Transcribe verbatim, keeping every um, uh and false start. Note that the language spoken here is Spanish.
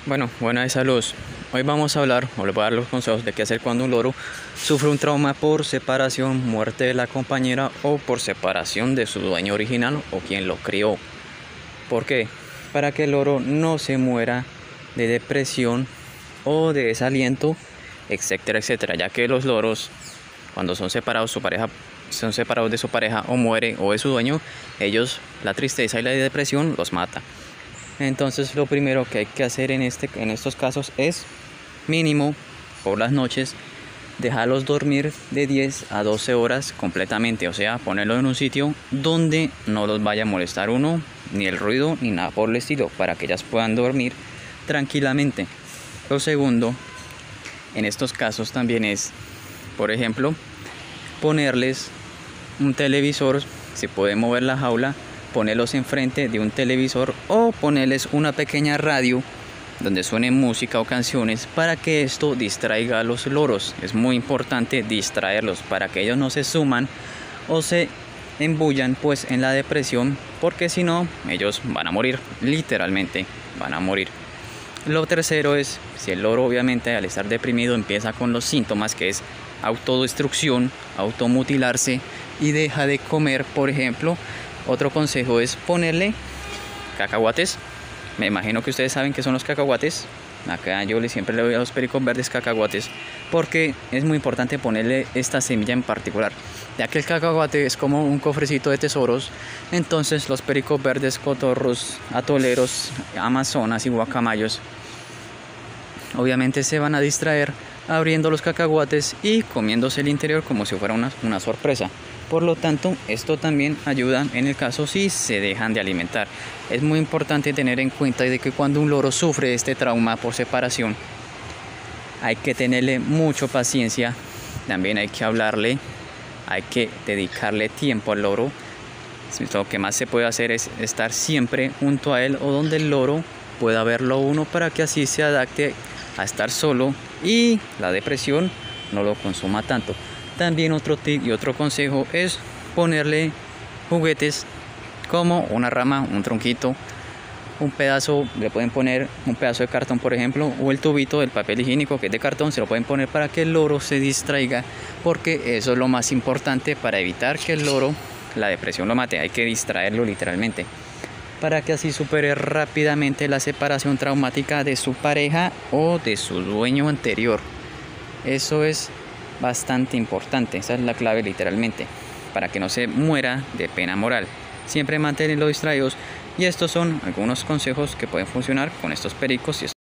Bueno, buenas saludos. Hoy vamos a hablar, o les voy a dar los consejos de qué hacer cuando un loro sufre un trauma por separación, muerte de la compañera o por separación de su dueño original o quien lo crió. ¿Por qué? Para que el loro no se muera de depresión o de desaliento, etcétera, etcétera, ya que los loros, cuando son separados, su pareja, son separados de su pareja o muere o de su dueño, ellos, la tristeza y la depresión los mata. Entonces lo primero que hay que hacer en, este, en estos casos es mínimo por las noches dejarlos dormir de diez a doce horas completamente, o sea, ponerlo en un sitio donde no los vaya a molestar uno, ni el ruido, ni nada por el estilo, para que ellas puedan dormir tranquilamente. Lo segundo, en estos casos también es, por ejemplo, ponerles un televisor, si pueden mover la jaula, ponerlos enfrente de un televisor o ponerles una pequeña radio donde suene música o canciones para que esto distraiga a los loros. Es muy importante distraerlos para que ellos no se suman o se embullan pues en la depresión, porque si no ellos van a morir, literalmente van a morir. Lo tercero es, si el loro obviamente al estar deprimido empieza con los síntomas que es autodestrucción, automutilarse y deja de comer, por ejemplo, otro consejo es ponerle cacahuates. Me imagino que ustedes saben qué son los cacahuates. Acá yo siempre le doy a los pericos verdes cacahuates, porque es muy importante ponerle esta semilla en particular, ya que el cacahuate es como un cofrecito de tesoros. Entonces los pericos verdes, cotorros, atoleros, amazonas y guacamayos obviamente se van a distraer abriendo los cacahuates y comiéndose el interior como si fuera una, una sorpresa. Por lo tanto, esto también ayuda en el caso si se dejan de alimentar. Es muy importante tener en cuenta de que cuando un loro sufre este trauma por separación, hay que tenerle mucha paciencia. También hay que hablarle, hay que dedicarle tiempo al loro. Lo que más se puede hacer es estar siempre junto a él o donde el loro pueda verlo uno, para que así se adapte a estar solo y la depresión no lo consuma tanto. También otro tip y otro consejo es ponerle juguetes como una rama, un tronquito, un pedazo, le pueden poner un pedazo de cartón, por ejemplo, o el tubito del papel higiénico que es de cartón, se lo pueden poner para que el loro se distraiga, porque eso es lo más importante para evitar que el loro, la depresión lo mate. Hay que distraerlo literalmente, para que así supere rápidamente la separación traumática de su pareja o de su dueño anterior. Eso es bastante importante, esa es la clave literalmente, para que no se muera de pena moral. Siempre mantenerlo distraídos, y estos son algunos consejos que pueden funcionar con estos pericos.